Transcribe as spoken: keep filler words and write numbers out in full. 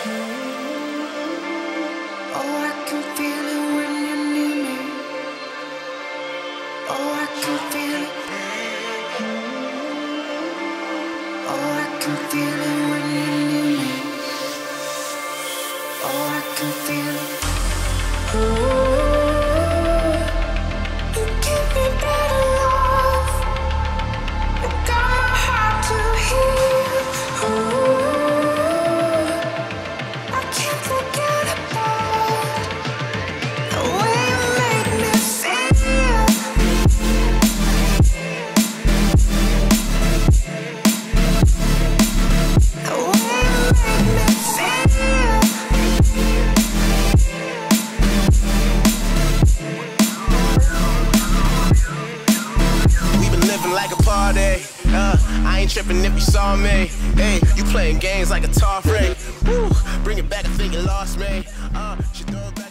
Oh, I can feel it when you're near me. Oh, I can feel it. Oh, I can feel it when you're near me. Oh, I can feel it. Ooh, you give me better love. You got my heart to heal. Ooh, I can't forget about the way you make me feel. The way you make me feel. We been living like a party. Uh, I ain't tripping if you saw me. Hey, you playing games like a tar frame. Woo, bring it back, I think you lost me. Uh, she throw it back.